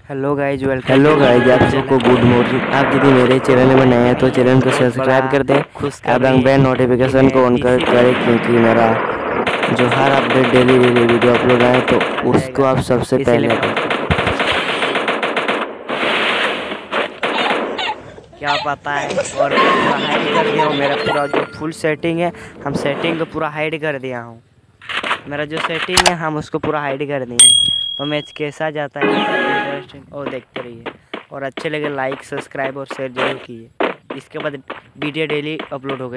Hello guys, आप सबको good morning. आप यदि मेरे चैनल में नए हैं तो चैनल को सब्सक्राइब कर दें एवं बेल नोटिफिकेशन को ऑन करें, क्योंकि मेरा जो हर अपडेट डेली वीडियो अपलोड आए तो उसको आप सबसे पहले क्या पता है। और पूरा हाइड कर दिया हूँ, मेरा पूरा जो फुल सेटिंग है हम सेटिंग को पूरा हाइड कर दिया हूँ। मेरा जो सेटिंग है हम उसको पूरा हाइड कर दिए हैं। तो मैच कैसा जाता है इंटरेस्टिंग और देखते रहिए, और अच्छे लगे लाइक सब्सक्राइब और शेयर जरूर कीजिए। इसके बाद वीडियो डेली अपलोड हो गई।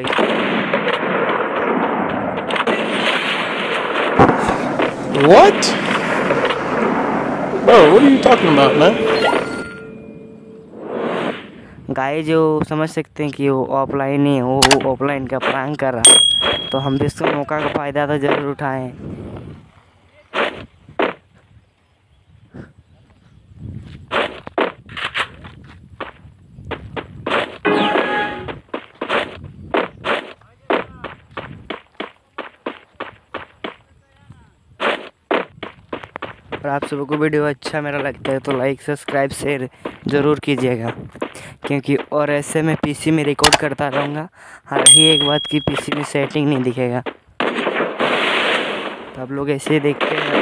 What? Bro, what are you talking about, man? गाय जो समझ सकते हैं कि वो ऑफलाइन ही है, वो ऑफलाइन का प्रैंक कर रहा, तो हम भी इसको मौका का फ़ायदा तो ज़रूर उठाएं। और आप सबको को वीडियो अच्छा मेरा लगता है तो लाइक सब्सक्राइब शेयर ज़रूर कीजिएगा, क्योंकि और ऐसे मैं पीसी में रिकॉर्ड करता रहूँगा। हाँ, रही एक बात की पीसी में सेटिंग नहीं दिखेगा, तो आप लोग ऐसे ही देखते हैं।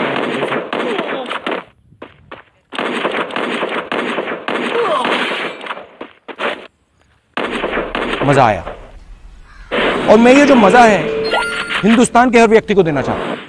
मजा आया। और मैं ये जो मजा है हिंदुस्तान के हर व्यक्ति को देना चाहता हूं।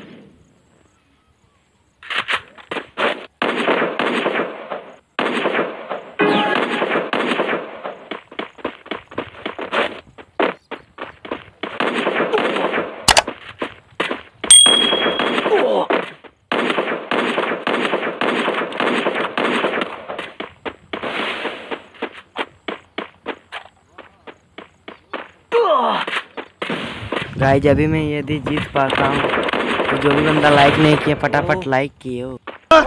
गाइस, अभी मैं यदि जीत पाता हूँ तो जो भी बंदा लाइक नहीं किया फटाफट लाइक किए हो।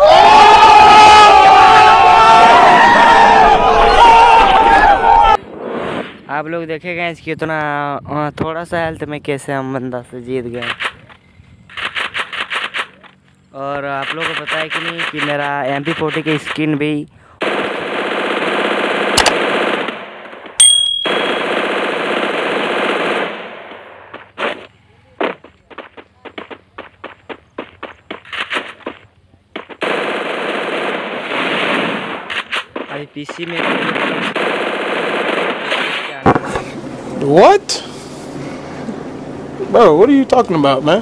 आप लोग देखेगा इसकी इतना थोड़ा सा हेल्थ में कैसे हम बंदा से जीत गए। और आप लोगों को पता है कि नहीं कि मेरा MP40 की स्किन भी अभी पीसी में। What? Bro, what are you talking about, man?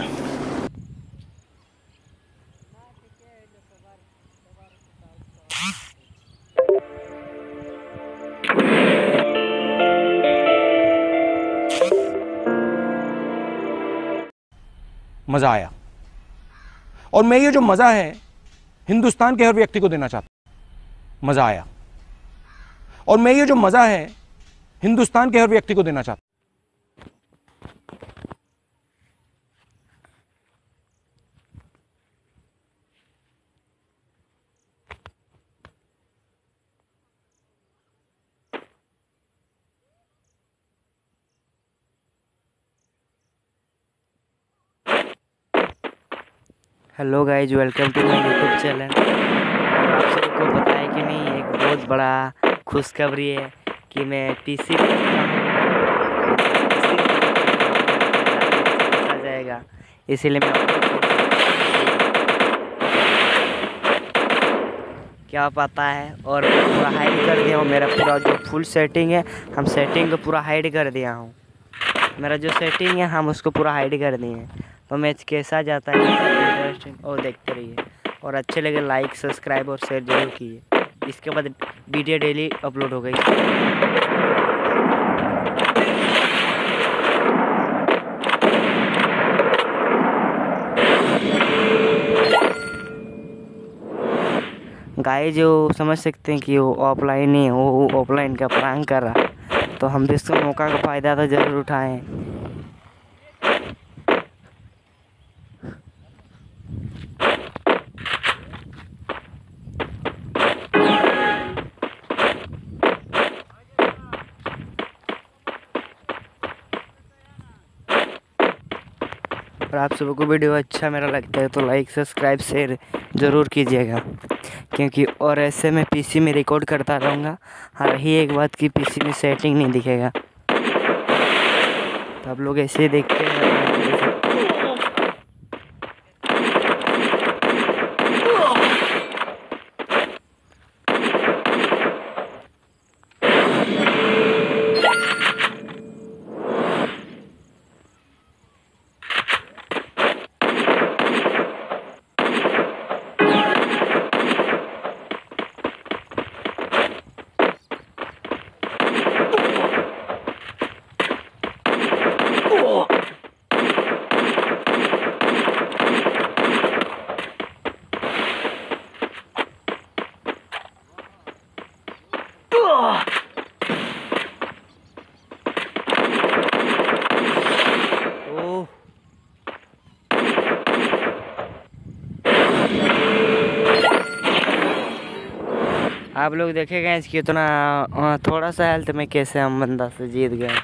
मजा आया। और मैं ये जो मजा है हिंदुस्तान के हर व्यक्ति को देना चाहता हूं। मजा आया। और मैं ये जो मजा है हिंदुस्तान के हर व्यक्ति को देना चाहता हूं। Hello guys, welcome to my YouTube channel. आप सबको पता है कि नहीं, एक बहुत बड़ा खुशखबरी है कि मैं पीसी आ जाएगा, इसीलिए मैं क्या पता है। और पूरा हाइड कर दिया हूँ, मेरा पूरा जो फुल सेटिंग है हम सेटिंग को पूरा हाइड कर दिया हूँ। मेरा जो सेटिंग है हम उसको पूरा हाइड कर दिए हैं। तो मैच कैसा जाता है इंटरेस्टिंग और देखते रहिए, और अच्छे लगे लाइक सब्सक्राइब और शेयर जरूर कीजिए। इसके बाद वीडियो डेली अपलोड हो गई। गाय जो समझ सकते हैं कि वो ऑफलाइन ही है, वो ऑफलाइन का प्रैंक कर रहा, तो हम भी इसको मौका का फ़ायदा तो ज़रूर उठाएं। और और आप सबको को वीडियो अच्छा मेरा लगता है तो लाइक सब्सक्राइब शेयर ज़रूर कीजिएगा, क्योंकि और ऐसे मैं पीसी में रिकॉर्ड करता रहूँगा। हाँ, रही एक बात की पीसी में सेटिंग नहीं दिखेगा, तो आप लोग ऐसे ही देखते हैं। आप लोग देखेगा इसकी इतना थोड़ा सा हेल्थ में कैसे हम बंदा से जीत गए।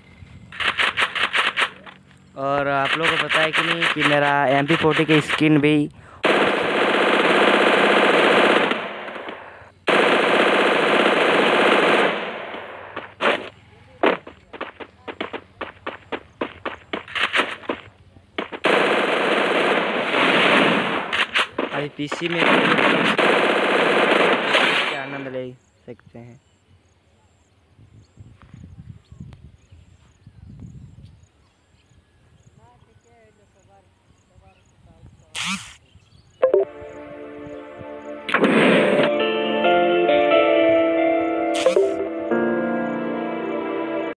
और आप लोगों को पता है कि नहीं कि मेरा MP40 की स्किन भी पीसी में आनंद ले सकते हैं।